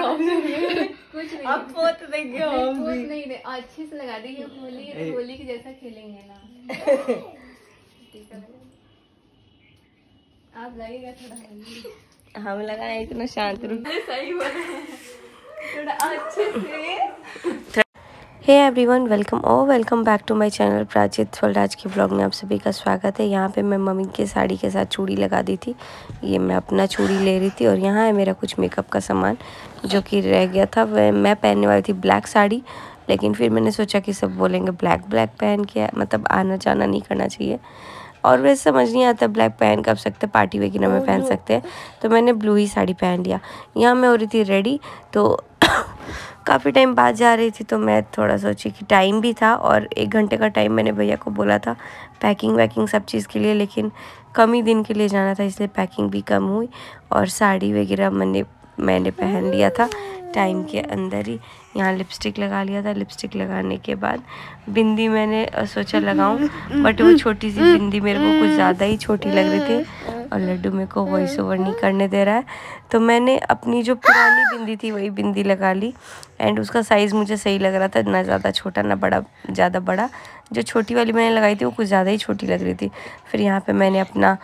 कुछ नहीं, अब पोत देंगे हम भी। नहीं नहीं, अच्छे से लगा देंगे। होली है तो होली की जैसा खेलेंगे ना। आप लगेगा थोड़ा, हम लगाए इतना शांत रूप। सही बोला, थोड़ा अच्छे से। Hey everyone, welcome back to my channel Prachit Swaraj के ब्लॉग में आप सभी का स्वागत है। यहाँ पे मैं मम्मी की साड़ी के साथ चूड़ी लगा दी थी। ये मैं अपना चूड़ी ले रही थी और यहाँ है मेरा कुछ मेकअप का सामान जो कि रह गया था। वह मैं पहनने वाली थी ब्लैक साड़ी, लेकिन फिर मैंने सोचा कि सब बोलेंगे ब्लैक पहन के मतलब आना जाना नहीं करना चाहिए, और वैसे समझ नहीं आता ब्लैक पहन कब सकते, पार्टी वगैरह में पहन सकते हैं। तो मैंने ब्लू ही साड़ी पहन लिया। यहाँ मैं हो रही थी रेडी, तो काफ़ी टाइम बाद जा रही थी, तो मैं थोड़ा सोची कि टाइम भी था और 1 घंटे का टाइम मैंने भैया को बोला था पैकिंग सब चीज़ के लिए, लेकिन कम ही दिन के लिए जाना था इसलिए पैकिंग भी कम हुई और साड़ी वगैरह मैंने पहन लिया था टाइम के अंदर ही। यहाँ लिपस्टिक लगा लिया था। लिपस्टिक लगाने के बाद बिंदी मैंने सोचा लगाऊं, बट वो छोटी सी बिंदी मेरे को कुछ ज़्यादा ही छोटी लग रही थी और लड्डू मेरे को वॉइस ओवर नहीं करने दे रहा है, तो मैंने अपनी जो पुरानी बिंदी थी वही बिंदी लगा ली। एंड उसका साइज़ मुझे सही लग रहा था, ना ज़्यादा छोटा ना ज़्यादा बड़ा। जो छोटी वाली मैंने लगाई थी वो कुछ ज़्यादा ही छोटी लग रही थी। फिर यहाँ पे मैंने अपना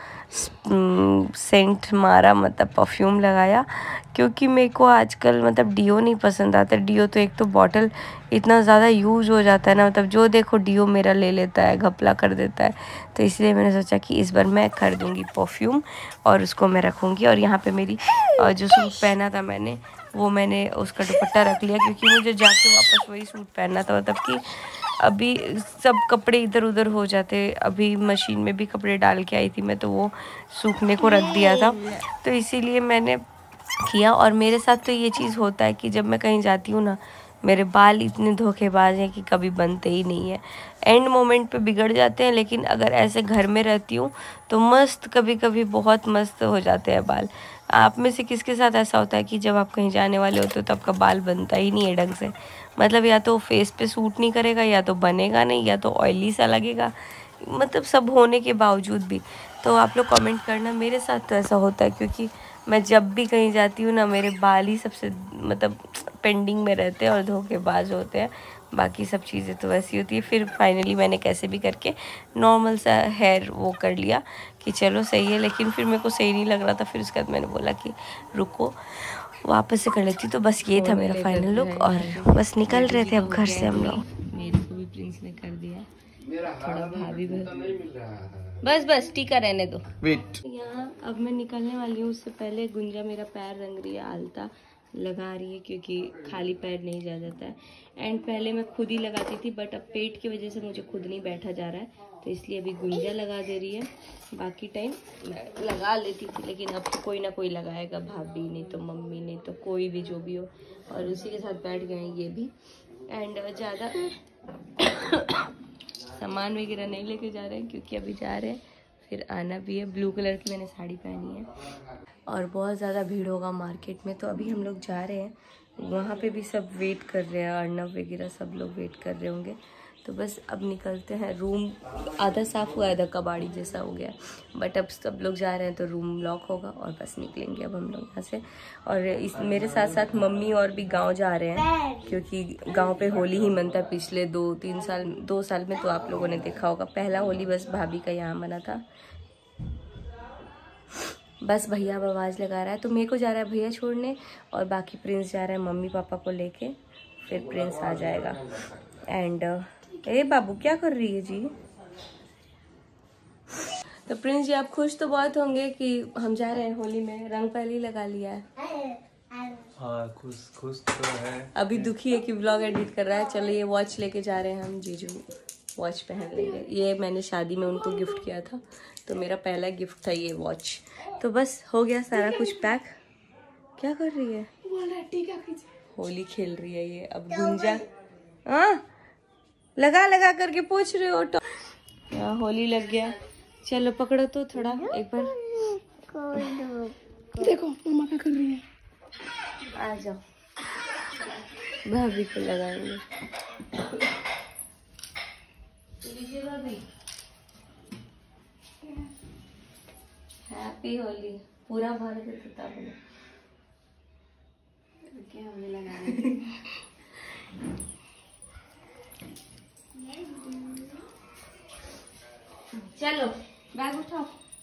सेंट मारा, मतलब परफ्यूम लगाया, क्योंकि मेरे को आजकल मतलब डियो नहीं पसंद आता। डियो तो एक तो बॉटल इतना ज़्यादा यूज़ हो जाता है ना, मतलब जो देखो डियो मेरा ले लेता है, घपला कर देता है। तो इसलिए मैंने सोचा कि इस बार मैं खरीदूँगी परफ्यूम और उसको मैं रखूँगी। और यहाँ पे मेरी जो सूट पहना था मैंने उसका दुपट्टा रख लिया, क्योंकि मुझे जाके वापस वही सूट पहनना था। मतलब कि अभी सब कपड़े इधर उधर हो जाते। अभी मशीन में भी कपड़े डाल के आई थी मैं, तो वो सूखने को रख दिया था, तो इसीलिए मैंने किया। और मेरे साथ तो ये चीज़ होता है कि जब मैं कहीं जाती हूँ ना, मेरे बाल इतने धोखेबाज हैं कि कभी बनते ही नहीं है, एंड मोमेंट पे बिगड़ जाते हैं। लेकिन अगर ऐसे घर में रहती हूँ तो मस्त, कभी कभी बहुत मस्त हो जाते हैं बाल। आप में से किसके साथ ऐसा होता है कि जब आप कहीं जाने वाले होते हो तो आपका बाल बनता ही नहीं है ढंग से, मतलब या तो फेस पे सूट नहीं करेगा, या तो बनेगा नहीं, या तो ऑयली सा लगेगा, मतलब सब होने के बावजूद भी। तो आप लोग कमेंट करना, मेरे साथ तो ऐसा होता है, क्योंकि मैं जब भी कहीं जाती हूँ ना, मेरे बाल ही सबसे मतलब पेंडिंग में रहते हैं और धोखेबाज होते हैं। बाकी सब चीज़ें तो वैसी होती है। फिर फाइनली मैंने कैसे भी करके नॉर्मल सा हेयर वो कर लिया कि चलो सही है, लेकिन फिर मेरे को सही नहीं लग रहा था। फिर उसके बाद मैंने बोला कि रुको वापस से कर लेती। तो बस ये था मेरा फाइनल लुक, और बस निकल रहे थे अब घर से हम लोग। मेरे को भी प्रिंस ने कर दिया, थोड़ा भाभी बस टीका रहने दो। वेट, यहाँ अब मैं निकलने वाली हूँ। उससे पहले गुंजा मेरा पैर रंग रही है, आलता लगा रही है, क्योंकि खाली पैर नहीं जा जाता है। एंड पहले मैं खुद ही लगाती थी, बट अब पेट की वजह से मुझे खुद नहीं बैठा जा रहा है, तो इसलिए अभी गुंजा लगा दे रही है। बाकी टाइम मैं लगा लेती थी, लेकिन अब कोई ना कोई लगाएगा, भाभी नहीं तो मम्मी, नहीं तो कोई भी जो भी हो, और उसी के साथ बैठ गए हैं ये भी। एंड ज़्यादा सामान वगैरह नहीं लेके जा रहे हैं, क्योंकि अभी जा रहे हैं, फिर आना भी है। ब्लू कलर की मैंने साड़ी पहनी है और बहुत ज़्यादा भीड़ होगा मार्केट में, तो अभी हम लोग जा रहे हैं। वहाँ पे भी सब वेट कर रहे हैं, अर्नब वगैरह सब लोग वेट कर रहे होंगे। तो बस अब निकलते हैं। रूम आधा साफ़ हुआ, आधा कबाड़ी जैसा हो गया, बट अब सब लोग जा रहे हैं तो रूम लॉक होगा और बस निकलेंगे अब हम लोग यहाँ से। और मेरे साथ साथ मम्मी और भी गांव जा रहे हैं, क्योंकि गांव पे होली ही मनता है। पिछले 2 साल में तो आप लोगों ने देखा होगा, पहला होली बस भाभी का यहाँ मना था। बस भैया अब आवाज़ लगा रहा है, तो मेरे को जा रहा है भैया छोड़ने, और बाकी प्रिंस जा रहा है मम्मी पापा को लेके, फिर प्रिंस आ जाएगा। एंड ए बाबू क्या कर रही है जी? तो प्रिंस जी आप खुश तो बहुत होंगे कि हम जा रहे हैं होली में, रंग पहले ही लगा लिया है। हाँ खुश तो है। अभी दुखी है कि व्लॉग एडिट कर रहा है। चलो ये वॉच लेके जा रहे हैं हम, जीजू वॉच पहन लेंगे। ये मैंने शादी में उनको गिफ्ट किया था, तो मेरा पहला गिफ्ट था ये वॉच। तो बस हो गया सारा कुछ पैक। क्या कर रही है? होली खेल रही है ये। अब गुंजा लगा करके पूछ रहे हो तो होली लग गया। चलो पकड़ो तो थोड़ा एक बार, देखो मम्मा क्या कर रही है। आ जाओ, भाभी को लगाएंगे। भाभी हैप्पी होली, पूरा भारत रुकिए हम भी लगा रहे हैं। चलो बैग उठाओ।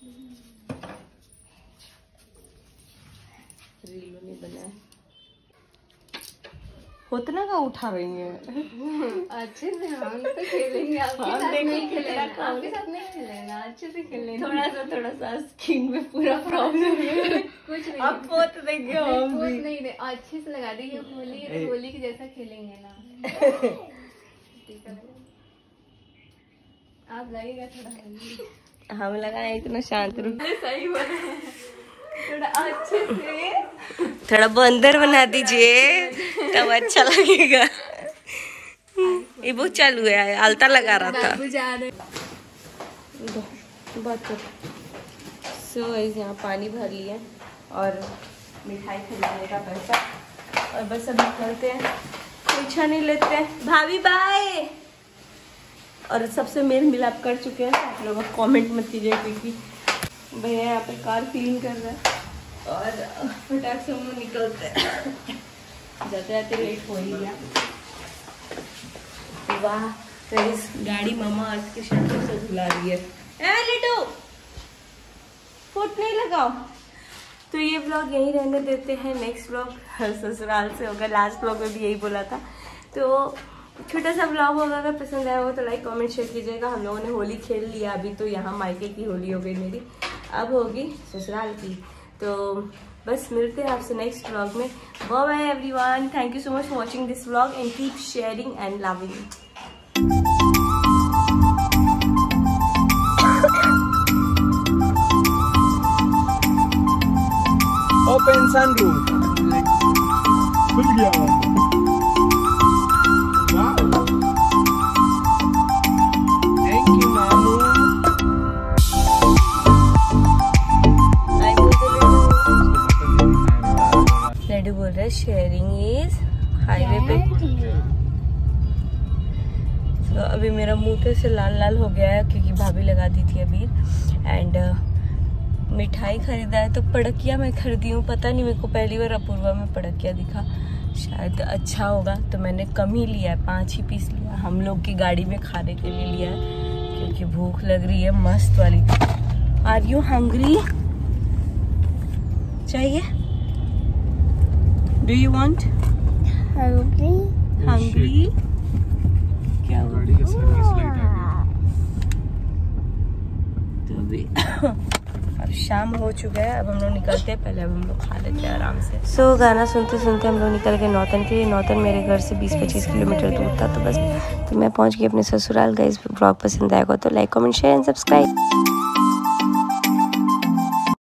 रीलो नहीं बनाया उतना का उठा रही है। अच्छे से हम तो खेलेंगे, आपके साथ नहीं खेलेंगे, आपके साथ नहीं खेलेंगे, अच्छे से खेलेंगे। थोड़ा सा स्किन में पूरा प्रॉब्लम है। कुछ नहीं, अब पोत देंगे हम भी। नहीं दे, अच्छे से लगा देंगे। होली होली के जैसा खेलेंगे ना। आप लगेगा थोड़ा, हम लगाए इतना शांत रूप। सही बना, थोड़ा अच्छे से, थोड़ा बंदर बना दीजिए तब अच्छा लगेगा। ये बहुत चालू है, आलता लगा रहा था। सो यहाँ पानी भर लिया और मिठाई खरीदने का पैसा, और बस अब निकलते हैं, पीछा नहीं लेते हैं। भाभी बाय। और सबसे मेल मिलाप कर चुके हैं, आप लोग कमेंट मत कीजिए क्योंकि भैया यहाँ पे कार क्लीन कर रहा है और फटाक से हम निकलते हैं। जाते जाते लेट हो ही गया। वाह गाइस, गाड़ी मामा आज के शर्तों से धुला रही है। लिटू फुट नहीं लगाओ। तो ये ब्लॉग यहीं रहने देते हैं, नेक्स्ट ब्लॉग ससुराल से होगा। लास्ट ब्लॉग में भी यही बोला था। तो छोटा सा ब्लॉग होगा, अगर पसंद आया हो तो लाइक कमेंट शेयर कीजिएगा। हम लोगों ने होली खेल लिया, अभी तो यहाँ मायके की होली हो गई मेरी, अब होगी ससुराल की। तो बस मिलते हैं आपसे नेक्स्ट ब्लॉग में। Bye bye everyone, thank you so much for watching this blog and keep sharing and loving. Open sunroof खुल गया। थैंक यू मामू। लड्डू बोल रहा है शेयरिंग इज हाईवे पे। तो अभी मेरा मुंह पे से लाल लाल हो गया है क्योंकि भाभी लगा दी थी अभी। एंड मिठाई खरीदा है, तो पड़किया मैं खरीदी हूँ। पता नहीं, मेरे को पहली बार अपूर्वा में पड़किया दिखा, शायद अच्छा होगा तो मैंने कम ही लिया है, 5 ही पीस लिया। हम लोग की गाड़ी में खाने के लिए लिया है क्योंकि भूख लग रही है मस्त वाली। Are you hungry? चाहिए? Do you want? हंग्री? क्या गाड़ी का सर्विस लाइट आ गया। तो अभी अब शाम हो चुका है, अब हम लोग निकलते हैं। पहले अब हम लोग खा लेते हैं आराम से। सो गाना सुनते सुनते हम लोग निकल गए नौतन के लिए। नौतन मेरे घर से 20-25 किलोमीटर दूर था। तो बस तो मैं पहुंच गई अपने ससुराल। गाइस ब्लॉग पसंद आएगा तो like comment share and subscribe.